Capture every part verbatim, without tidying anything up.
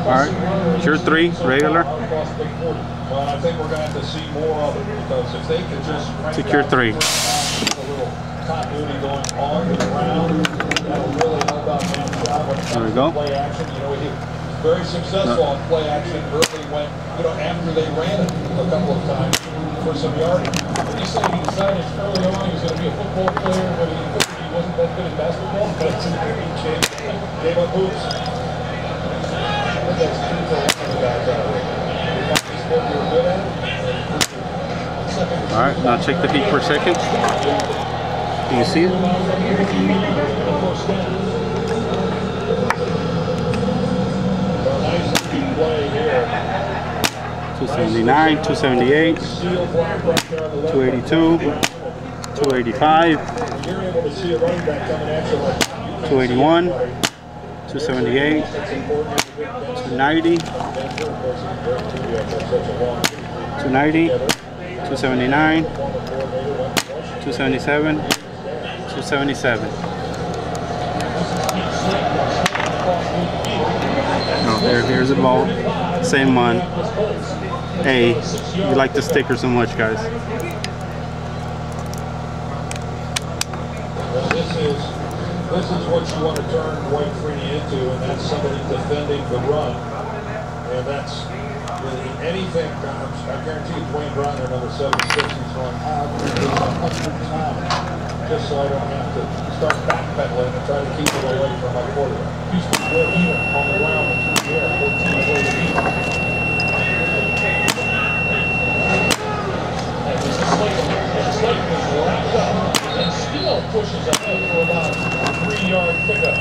Alright, your three, regular. Well, I think we're going to have to see more of it, because if they could just secure three. a little continuity going on the ground, that'll really help out man job when it There we comes go. to play action. You know, he was very successful no. on play action early when, you know, after they ran it a couple of times for some yardage. But he said he decided early on he was going to be a football player, but he, he wasn't that good at basketball. But it's an area change. Gave up hoops. That's true for a lot of guys out there. Alright, now check the heat per second. Can you see it? two seventy-nine, two seventy-eight, two eighty-two, two eighty-five, two eighty-one, two seventy-eight, two ninety, two ninety, two seventy-nine, two seventy-seven, two seventy-seven. Oh, there, here's the ball. Same one. Hey, you like the sticker so much, guys. Well, this is this is what you want to turn Dwight Freeney into, and that's somebody defending the run. And that's really anything comes. I guarantee you, Dwayne Briner, number seventy-six, he's going out a hundred times, just so I don't have to start backpedaling and try to keep it away from my quarterback. Houston square even on the ground and through the air, fourteen away to beat. And this is Slayton. And Slayton is wrapped up and still pushes ahead for about a three-yard pickup.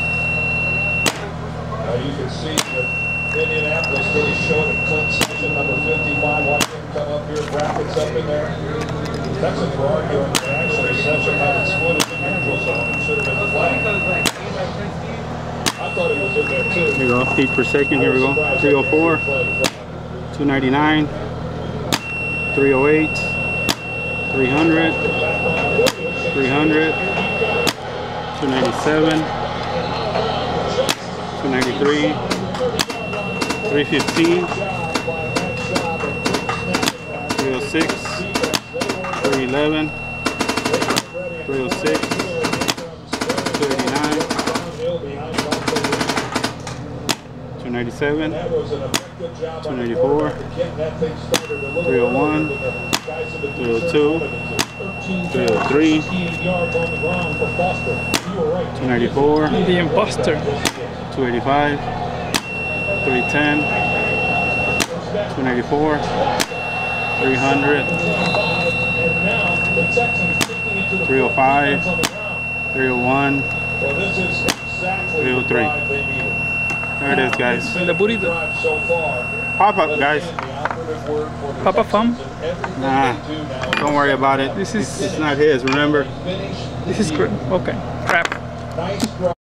Now you can see that Indianapolis really showed at Clint Session, number fifty-five. Watch him come up here, brackets up in there. Texans were arguing that actually Session had it split in the neutral zone. It should have been flat. I thought he was in there too. Here we go, heat per second. Here we go. three oh four, two ninety-nine, three oh eight, three hundred, three hundred, two ninety-seven, two ninety-three, three fifteen, three oh six, three eleven, three oh six, two eighty-nine, two ninety-seven, two ninety-four, three oh one, three oh two, three oh three, two ninety-four, The imposter. two eighty-five, three ten, two ninety-four, three hundred, three oh five, three oh one, three oh three. There it is, guys. The burrito. Pop up, guys. Papa Fum. Nah, don't worry about it. This is It's not his, remember? this is great. Okay. Crap.